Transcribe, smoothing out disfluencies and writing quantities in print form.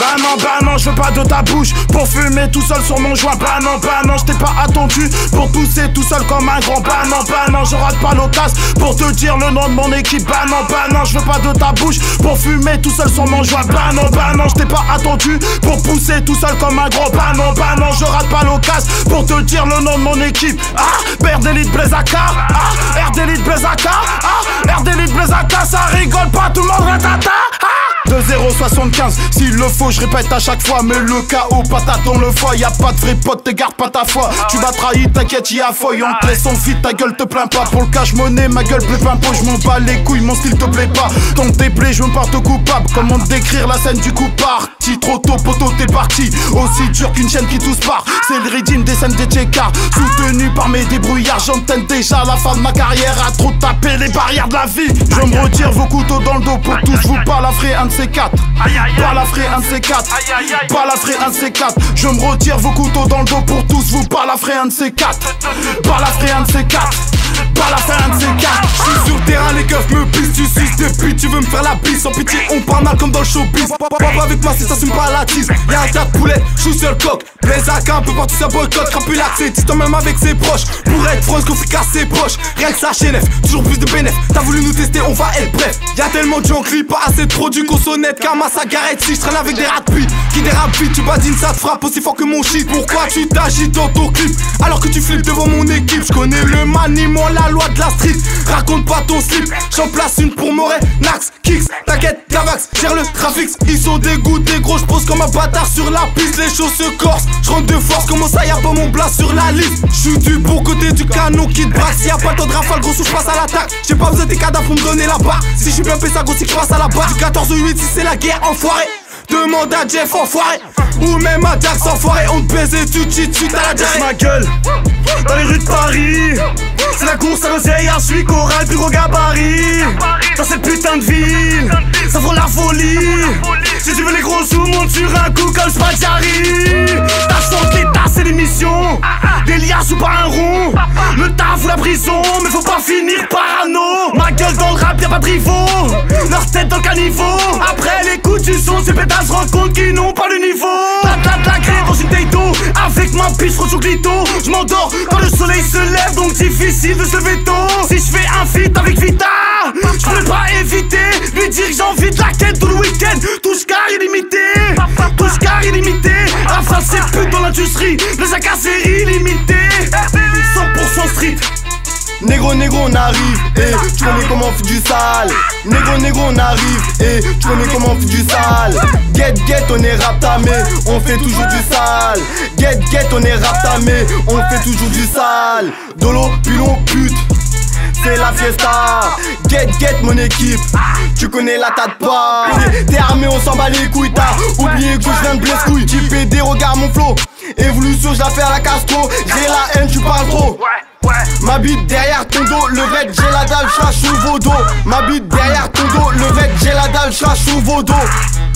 Bah non, je veux pas de ta bouche pour fumer tout seul sur mon joint. Bah non, je t'ai pas attendu pour pousser tout seul comme un grand. Bah non, je rate pas l'occasion pour te dire le nom de mon équipe. Bah non, je veux pas de ta bouche pour fumer tout seul sur mon joint. Bah non, je t'ai pas attendu pour pousser tout seul comme un gros. Bah non, je rate pas l'occasion pour te dire le nom de mon équipe. Père d'élite Blazaka, R d'élite Blazaka, R d'élite Blazaka, ça rigole pas, tout le monde ratata. 2-0-75, s'il le faut je répète à chaque fois. Mais le KO patate dans le foie, y'a pas de vrai pote, te garde pas ta foi. Tu m'as trahi, t'inquiète, y'a feuille. On te laisse en vide, ta gueule te plaint pas. Pour le cash monnaie, ma gueule plaît pas. Je m'en bats les couilles, mon style te plaît pas. Quand t'es blé, je me porte coupable. Comment décrire la scène du coup parti? Trop tôt, poteau, t'es parti. Aussi dur qu'une chaîne qui tous part. C'est le rythme des scènes des tchécards. Soutenu par mes débrouillards, j'entends déjà la fin de ma carrière. À trop taper les barrières de la vie. Je me retire vos couteaux dans le dos pour tous vous balafrer un de ces quatre. Balafrer un de ces quatre. Balafrer un de ces quatre. Je me retire vos couteaux dans le dos pour tous vous balafrer un de ces quatre. Balafrer un de ces quatre. Balafrer un de ces quatre. J'suis sur le terrain, les keufs me pissent. Tu suces des putes, tu veux me faire la bise. Sans pitié, on parle mal comme dans le showbiz. Papa avec moi si t'assumes pas la tise. Y'a un tas de poulet, j'suis sur le coq. Blazaka un peu partout ça boycott. Crapule l'accès, dis-toi même avec ses proches. Pour être France qu'on fait casser ses proches. Rien que ça chez Nef, toujours plus de bénéf. T'as voulu nous tester, on va être bref. Y'a tellement de gens qui pas assez de produits consonnettes. Car ma cigarette si j'traîne avec des rapides qui dérapent vite, tu badines, ça te frappe aussi fort que mon shit. Pourquoi tu t'agites dans ton clip alors que tu flippes devant mon équipe? J'connais le maniement, la loi de la street. Raconte pas ton slip, j'en place une pour Moret, Nax, Kicks, t'inquiète, Gavax, gère le trafic. Ils sont dégoûtés, gros, j'pose comme un bâtard sur la piste. Les choses se corsent, j'rentre de force, comment ça y'a pas mon blast sur la liste? J'suis du bon côté du canon qui te braque. S'il y a pas le temps de rafale, gros, sous j'passe à l'attaque. J'ai pas besoin des cadavres pour me donner la barre. Si j'suis bien fait ça, gros, si j'passe à la barre. Du 14-8, si c'est la guerre, enfoiré. Demande à Jeff enfoiré, ou même à Jax enfoiré. On te baise et tu cheats suite à la diarrhée. Ma gueule dans les rues de Paris, c'est la course à l'oseille, je suis choral, plus gros gabarit. Dans cette putain de ville, ça vaut la folie. Si tu veux les gros sous, monte sur un coup comme Spaghiari. Ta santé, c'est l'émission, des liasses ou pas un rond. Le taf ou la prison, mais faut pas finir parano. Ma gueule dans le rap, y'a pas de rivaux, leur tête dans le caniveau. Après les coups du son, ces pétasses se rendent compte qu'ils n'ont pas le niveau. La grève dans une taito, avec ma piste sur glito. Je m'endors quand le soleil se lève, donc difficile de se lever tôt. Si je fais un feat avec Vita, je pourrais pas éviter lui dire que j'ai envie de la quête tout le week-end. Touche car illimité, touche car illimité. Enfin c'est pute dans l'industrie, les AK c'est illimité. 100% street. Négro, on arrive, tu connais comment on fait du sale. Négro, on arrive, tu connais comment on fait du sale. Get, on est rap tamé, on fait toujours du sale. Get, on est rap tamé, on fait toujours du sale. Dolo, pilon, pute, c'est la fiesta. Get, mon équipe, tu connais la tête pas. T'es armé, on s'en bat les couilles, t'as oublié que je viens de blesse couille. JPD, regarde mon flow, évolution, je la fais à la Castro. J'ai la haine, tu parles trop. Ma bite derrière ton dos, le vrai j'ai la dalle, j'rache sous vos dos. Ma bite derrière ton dos, le vrai j'ai la dalle, j'rache sous vos dos.